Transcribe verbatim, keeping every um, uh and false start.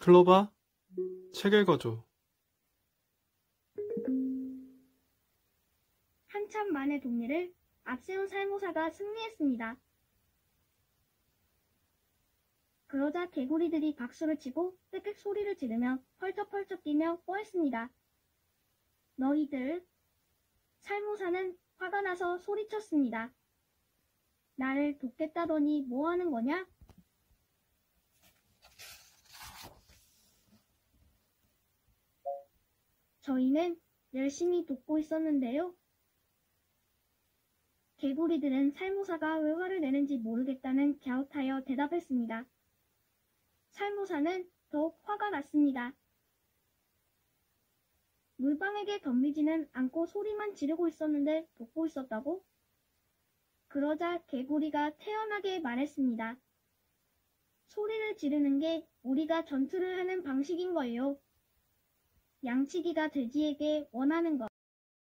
클로바, 책 읽어줘. 한참 만에 동리를 앞세운 살모사가 승리했습니다. 그러자 개구리들이 박수를 치고 빽빽 소리를 지르며 펄쩍펄쩍 뛰며 뽀했습니다. 너희들! 살모사는 화가 나서 소리쳤습니다. 나를 돕겠다더니 뭐하는 거냐? 저희는 열심히 돕고 있었는데요. 개구리들은 살모사가 왜 화를 내는지 모르겠다는 갸웃하여 대답했습니다. 살모사는 더욱 화가 났습니다. 물방에게 덤비지는 않고 소리만 지르고 있었는데 돕고 있었다고? 그러자 개구리가 태연하게 말했습니다. 소리를 지르는 게 우리가 전투를 하는 방식인 거예요. 양치기가 돼지에게 원하는 것.